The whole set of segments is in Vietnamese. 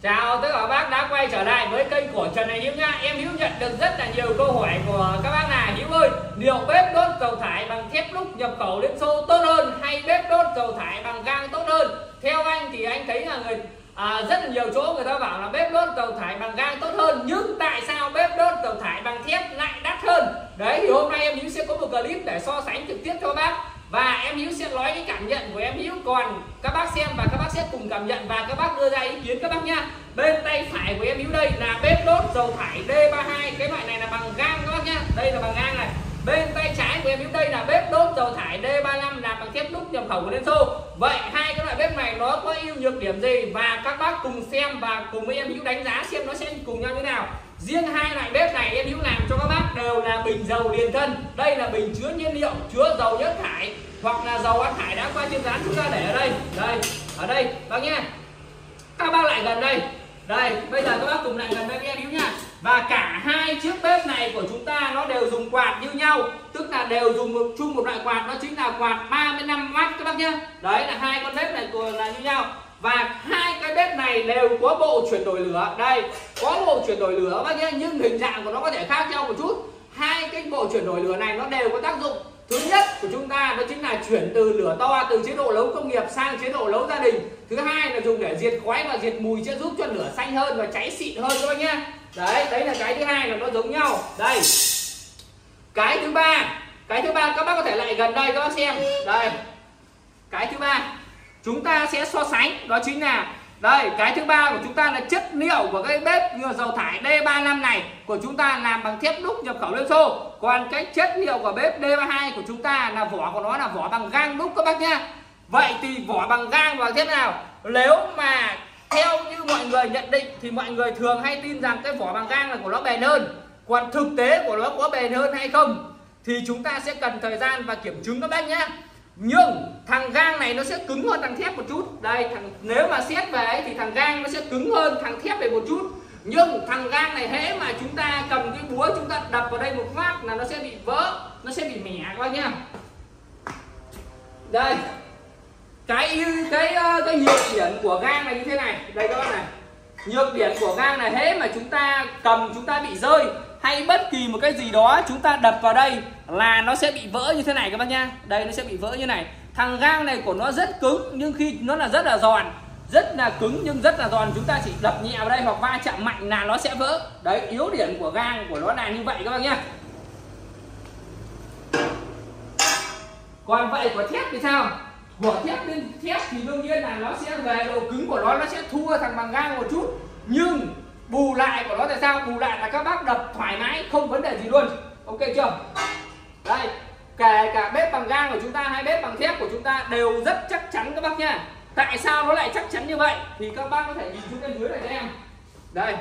Chào tất cả các bác đã quay trở lại với kênh của Trần Này Hiếu nha. Em Hiếu nhận được rất là nhiều câu hỏi của các bác là: Hiếu ơi, liệu bếp đốt dầu thải bằng thép đúc nhập khẩu Liên Xô tốt hơn hay bếp đốt dầu thải bằng gang tốt hơn? Theo anh thì anh thấy là rất là nhiều chỗ người ta bảo là bếp đốt dầu thải bằng gang tốt hơn, nhưng tại sao bếp đốt dầu thải bằng thép lại đắt hơn? Đấy, thì hôm nay em Hiếu sẽ có một clip để so sánh trực tiếp cho các bác, và em Hiếu sẽ nói cái cảm nhận của em Hiếu, còn các bác xem và các bác sẽ cùng cảm nhận và các bác đưa ra ý kiến các bác nha. Bên tay phải của em Hiếu đây là bếp đốt dầu thải D32, cái loại này là bằng gang các bác nhá, đây là bằng gang này. Bên tay trái của em Hiếu đây là bếp đốt dầu thải D35 là bằng thép đúc nhập khẩu của Liên Xô. Vậy hai cái loại bếp này nó có ưu nhược điểm gì, và các bác cùng xem và cùng với em Hiếu đánh giá xem nó sẽ cùng nhau như thế nào. Riêng hai loại bếp này em Hiếu làm cho các bác đều là bình dầu liền thân. Đây là bình chứa nhiên liệu, chứa dầu nhất thải hoặc là dầu ăn thải đã qua chiên rán, chúng ta để ở đây. Đây, ở đây bác nhá. Các bác lại gần đây. Đây, bây giờ các bác cùng lại gần đây với em Hiếu nha. Và cả hai chiếc bếp này của chúng ta nó đều dùng quạt như nhau, tức là đều dùng chung một loại quạt, đó chính là quạt 35W các bác nhá. Đấy là hai con bếp này là như nhau. Và hai cái bếp này đều có bộ chuyển đổi lửa. Đây, có bộ chuyển đổi lửa các bác nhá, nhưng hình dạng của nó có thể khác nhau một chút. Hai cái bộ chuyển đổi lửa này nó đều có tác dụng. Thứ nhất của chúng ta đó chính là chuyển từ lửa to, từ chế độ nấu công nghiệp sang chế độ nấu gia đình. Thứ hai là dùng để diệt khói và diệt mùi, sẽ giúp cho lửa xanh hơn và cháy xịn hơn các bác nhá. Đấy, đấy là cái thứ hai là nó giống nhau. Đây, cái thứ ba các bác có thể lại gần đây các bác xem. Đây, cái thứ ba chúng ta sẽ so sánh, đó chính là đây, cái thứ ba của chúng ta là chất liệu của cái bếp như dầu thải D35 này của chúng ta làm bằng thép đúc nhập khẩu Liên Xô. Còn cái chất liệu của bếp D32 của chúng ta là vỏ của nó là vỏ bằng gang đúc các bác nhá. Vậy thì vỏ bằng gang và thế nào? Nếu mà theo như mọi người nhận định thì mọi người thường hay tin rằng cái vỏ bằng gang là của nó bền hơn. Còn thực tế của nó có bền hơn hay không thì chúng ta sẽ cần thời gian và kiểm chứng các bác nhá. Nhưng thằng gang này nó sẽ cứng hơn thằng thép một chút. Đây, nếu mà xét về ấy, thì thằng gang nó sẽ cứng hơn thằng thép về một chút. Nhưng thằng gang này hễ mà chúng ta cầm cái búa chúng ta đập vào đây một phát là nó sẽ bị vỡ, nó sẽ bị mẻ các bác nhá. Đây, cái nhược điểm của gang này như thế này. Đây các bác này, nhược điểm của gang này hễ mà chúng ta cầm chúng ta bị rơi hay bất kỳ một cái gì đó chúng ta đập vào đây là nó sẽ bị vỡ như thế này các bác nhá. Đây, nó sẽ bị vỡ như này. Thằng gang này của nó rất cứng, nhưng khi nó là rất là giòn, rất là cứng nhưng rất là giòn, chúng ta chỉ đập nhẹ vào đây hoặc va chạm mạnh là nó sẽ vỡ. Đấy, yếu điểm của gang của nó là như vậy các bác nhá. Còn vậy của thép thì sao? Của thép thì đương nhiên là nó sẽ về độ cứng của nó sẽ thua thằng bằng gang một chút, nhưng bù lại của nó là sao? Bù lại là các bác đập thoải mái, không vấn đề gì luôn. Ok chưa? Đây, kể cả bếp bằng gang của chúng ta hay bếp bằng thép của chúng ta đều rất chắc chắn các bác nha. Tại sao nó lại chắc chắn như vậy thì các bác có thể nhìn xuống bên dưới này cho em. Đây,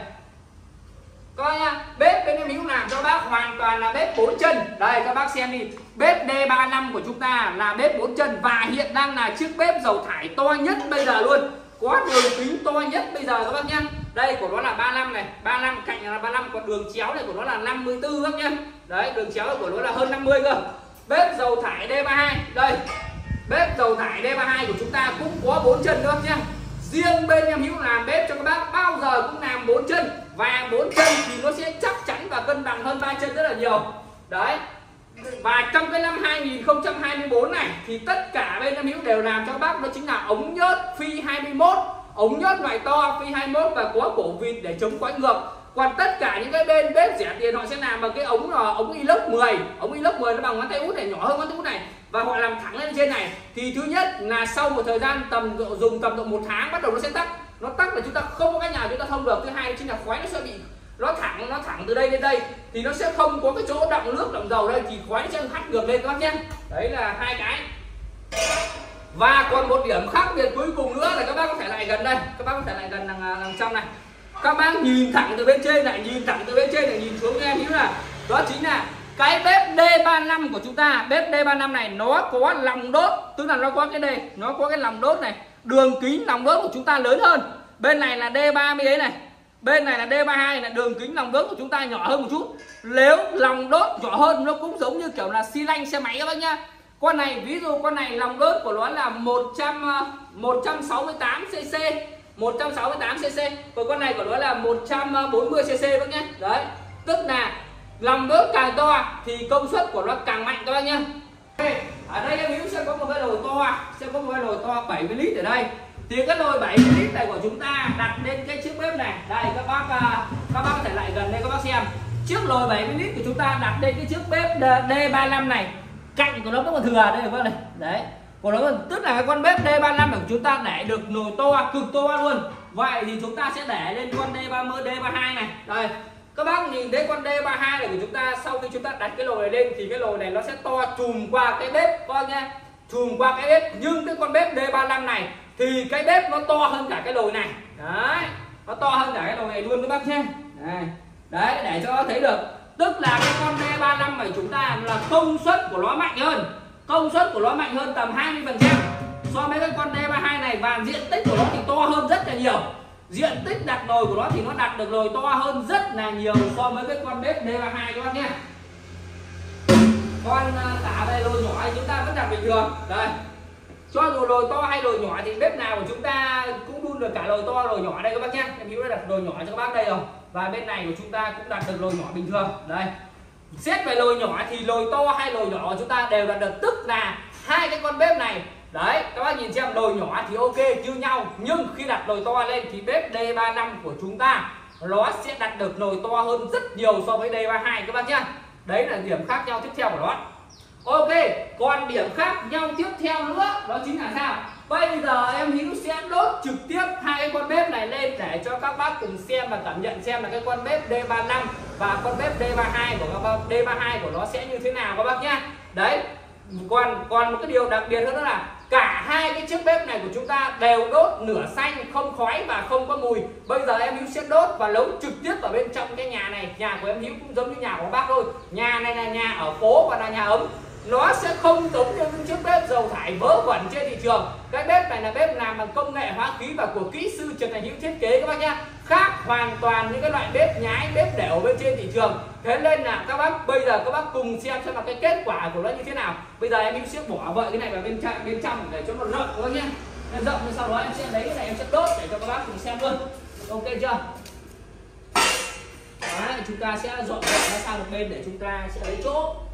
coi nha, bếp bên em Hiếu làm cho bác hoàn toàn là bếp 4 chân. Đây các bác xem đi, bếp D35 của chúng ta là bếp 4 chân và hiện đang là chiếc bếp dầu thải to nhất bây giờ luôn, có đường kính to nhất bây giờ các bác nhá. Đây của nó là 35 này, 35 cạnh là 35, còn đường chéo này của nó là 54 các nhá. Đấy, đường chéo của nó là hơn 50 cơ. Bếp dầu thải D32, đây, bếp dầu thải D32 của chúng ta cũng có 4 chân nữa nhá. Riêng bên em Hiếu làm bếp cho các bác bao giờ cũng làm 4 chân, và 4 chân thì nó sẽ chắc chắn và cân bằng hơn 3 chân rất là nhiều. Đấy. Và trong cái năm 2024 này thì tất cả bên em Hiếu đều làm cho các bác, đó chính là ống nhớt Phi 21, ống nhớt loại to Phi 21 và có cổ vịt để chống quay ngược. Còn tất cả những cái bên bếp rẻ tiền họ sẽ làm bằng cái ống là ống inox 10. Ống inox 10 nó bằng ngón tay út này, nhỏ hơn ngón tay út này, và họ làm thẳng lên trên này. Thì thứ nhất là sau một thời gian dùng tầm độ 1 tháng bắt đầu nó sẽ tắt. Nó tắt là chúng ta không có cách nào chúng ta thông được. Thứ hai chính là khói nó sẽ bị nó thẳng từ đây lên đây thì nó sẽ không có cái chỗ đọng nước đọng dầu đây, thì khói nó sẽ hắt ngược lên các bác nhé. Đấy là hai cái. Và còn một điểm khác biệt cuối cùng nữa là các bác có thể lại gần đây, các bác có thể lại gần đằng trong này, các bác nhìn thẳng từ bên trên này, nhìn thẳng từ bên trên này nhìn xuống em hiểu là đó chính là cái bếp D35 của chúng ta. Bếp D35 này nó có lòng đốt, tức là nó có cái đây, nó có cái lòng đốt này, đường kính lòng đốt của chúng ta lớn hơn. Bên này là D30 ấy này, bên này là D32 này, đường kính lòng đốt của chúng ta nhỏ hơn một chút. Nếu lòng đốt nhỏ hơn nó cũng giống như kiểu là xi lanh xe máy các bác nhá. Con này ví dụ con này lòng đốt của nó là 168 cc 168 cc, còn con này của nó là 140 cc bác nhé. Đấy, tức là lòng bếp càng to thì công suất của nó càng mạnh các bác nhé. Ở đây em Hiếu sẽ có một cái nồi to, sẽ có một cái nồi to 70 lít ở đây. Thì cái nồi 70 lít này của chúng ta đặt lên cái chiếc bếp này. Đây các bác có thể lại gần đây các bác xem. Chiếc nồi 70 lít của chúng ta đặt lên cái chiếc bếp D35 này. Cạnh của nó có một thừa đây các bác này. Đấy. Của nó tức là cái con bếp D35 của chúng ta để được nồi to, cực to luôn. Vậy thì chúng ta sẽ để lên con D30, D32 này. Đây. Các bác nhìn thấy con D32 này của chúng ta, sau khi chúng ta đặt cái nồi này lên thì cái nồi này nó sẽ to chùm qua cái bếp các bác nhé, chùm qua cái bếp. Nhưng cái con bếp D35 này thì cái bếp nó to hơn cả cái nồi này. Đấy, nó to hơn cả cái nồi này luôn các bác nhé. Đấy, để cho thấy được, tức là cái con D35 này chúng ta là công suất của nó mạnh hơn, công suất của nó mạnh hơn tầm 20% so với cái con D32 này, và diện tích của nó thì to hơn rất là nhiều. Diện tích đặt nồi của nó thì nó đặt được nồi to hơn rất là nhiều so với cái con bếp D32 các bác nhé. Còn cả về nồi nhỏ thì chúng ta vẫn đặt bình thường. Đây, cho dù nồi to hay nồi nhỏ thì bếp nào của chúng ta cũng đun được cả nồi to nồi nhỏ đây các bác nhé. Em Hiếu đã đặt nồi nhỏ cho các bác đây rồi, và bên này của chúng ta cũng đặt được nồi nhỏ bình thường. Đây, xét về nồi nhỏ thì nồi to hay nồi nhỏ của chúng ta đều đặt được, tức là hai cái con bếp này. Đấy, các bác nhìn xem, nồi nhỏ thì ok như nhau, nhưng khi đặt nồi to lên thì bếp D35 của chúng ta nó sẽ đặt được nồi to hơn rất nhiều so với D32 các bác nhé. Đấy là điểm khác nhau tiếp theo của nó. Ok, còn điểm khác nhau tiếp theo nữa đó chính là sao? Bây giờ em Hiếu sẽ đốt trực tiếp hai cái con bếp này lên để cho các bác cùng xem và cảm nhận xem là cái con bếp D35 và con bếp D32 của nó sẽ như thế nào các bác nhé. Đấy, còn một cái điều đặc biệt hơn đó là cả hai cái chiếc bếp này của chúng ta đều đốt lửa xanh, không khói và không có mùi. Bây giờ em Hiếu sẽ đốt và nấu trực tiếp ở bên trong cái nhà này. Nhà của em Hiếu cũng giống như nhà của bác thôi. Nhà này là nhà ở phố và là nhà ấm. Nó sẽ không giống như những chiếc bếp dầu thải vớ vẩn trên thị trường. Cái bếp này là bếp làm bằng công nghệ hóa khí và của kỹ sư Trần Thành Hiếu thiết kế các bác nhé. Khác hoàn toàn những cái loại bếp nhái, bếp để ở bên trên thị trường. Thế nên là các bác bây giờ các bác cùng xem là cái kết quả của nó như thế nào. Bây giờ em sẽ bỏ vợi cái này vào bên trong để cho nó rộng các bác nhé. Nó rộng thì sau đó em sẽ lấy cái này em sẽ đốt để cho các bác cùng xem luôn. Ok chưa? Đấy, chúng ta sẽ dọn nó sang một bên để chúng ta sẽ lấy chỗ.